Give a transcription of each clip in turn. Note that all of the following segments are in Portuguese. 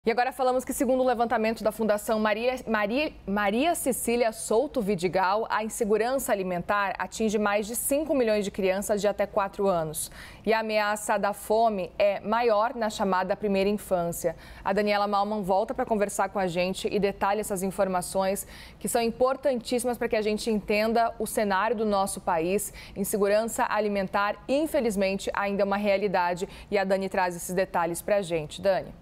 E agora falamos que, segundo o levantamento da Fundação Maria Cecília Souto Vidigal, a insegurança alimentar atinge mais de 5 milhões de crianças de até 4 anos. E a ameaça da fome é maior na chamada primeira infância. A Daniela Malman volta para conversar com a gente e detalha essas informações que são importantíssimas para que a gente entenda o cenário do nosso país. Insegurança alimentar, infelizmente, ainda é uma realidade. E a Dani traz esses detalhes para a gente. Dani.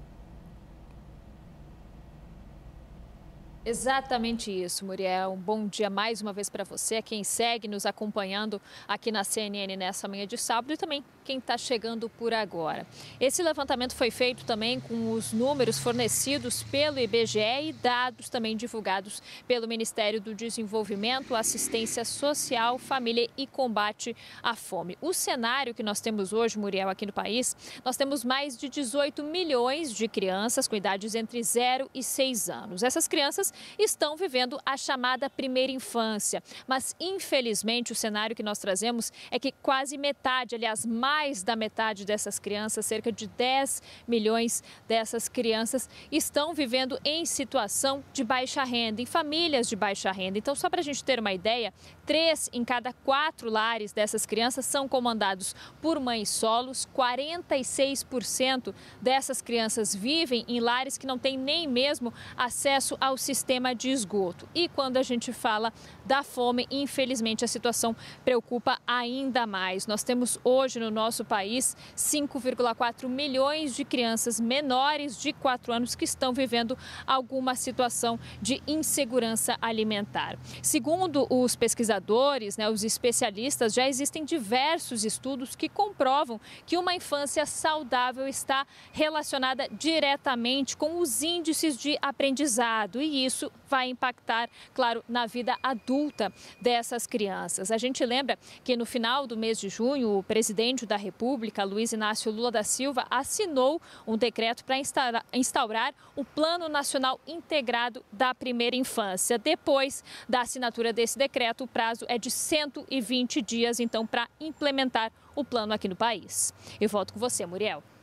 Exatamente isso, Muriel. Um bom dia mais uma vez para você, quem segue nos acompanhando aqui na CNN nessa manhã de sábado e também quem está chegando por agora. Esse levantamento foi feito também com os números fornecidos pelo IBGE e dados também divulgados pelo Ministério do Desenvolvimento, Assistência Social, Família e Combate à Fome. O cenário que nós temos hoje, Muriel, aqui no país, nós temos mais de 18 milhões de crianças com idades entre 0 e 6 anos. Essas crianças estão vivendo a chamada primeira infância, mas infelizmente o cenário que nós trazemos é que quase metade, aliás, mais da metade dessas crianças, cerca de 10 milhões dessas crianças estão vivendo em situação de baixa renda, em famílias de baixa renda. Então, só para a gente ter uma ideia, 3 em cada 4 lares dessas crianças são comandados por mães solos, 46% dessas crianças vivem em lares que não têm nem mesmo acesso ao sistema de esgoto. E quando a gente fala da fome, infelizmente a situação preocupa ainda mais. Nós temos hoje no nosso país 5,4 milhões de crianças menores de 4 anos que estão vivendo alguma situação de insegurança alimentar. Segundo os pesquisadores, os especialistas, já existem diversos estudos que comprovam que uma infância saudável está relacionada diretamente com os índices de aprendizado e isso vai impactar, claro, na vida adulta dessas crianças. A gente lembra que no final do mês de junho, o presidente da República, Luiz Inácio Lula da Silva, assinou um decreto para instaurar o Plano Nacional Integrado da Primeira Infância. Depois da assinatura desse decreto, o prazo é de 120 dias, então, para implementar o plano aqui no país. Eu volto com você, Muriel.